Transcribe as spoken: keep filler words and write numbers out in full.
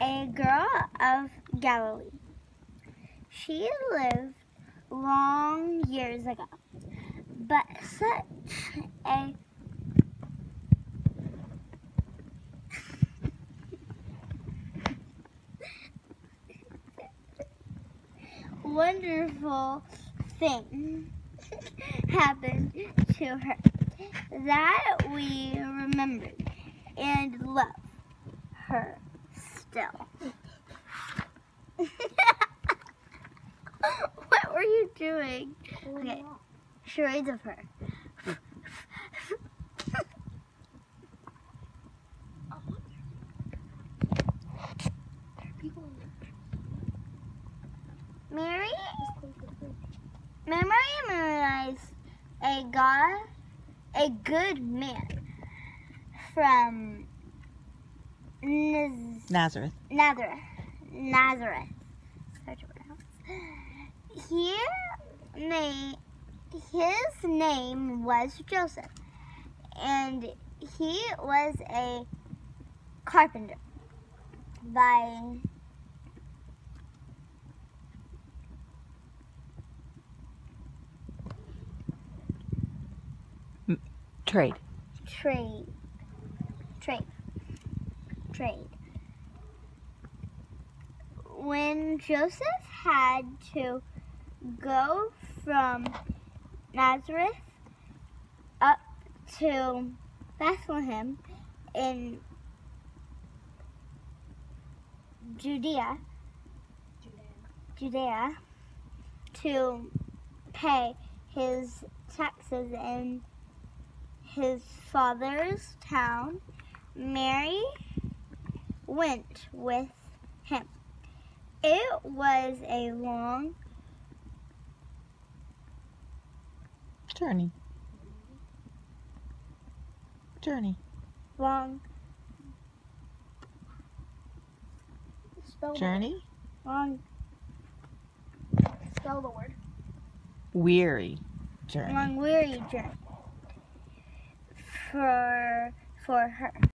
a girl of Galilee. She lived long years ago, but such a wonderful thing happened to her that we remembered and love her still. What were you doing? Okay, charades of her. Mary, Mary memorized a God, a good man from Naz- Nazareth. Nazareth. Nazareth. Hard to pronounce. He made, his name was Joseph, and he was a carpenter by Trade. trade. Trade. Trade. When Joseph had to go from Nazareth up to Bethlehem in Judea, Judea, to pay his taxes in his father's town, Mary went with him. It was a long Journey. Journey. long spell the Journey. word. Long spell the word. Weary. Journey. Long weary journey for for her.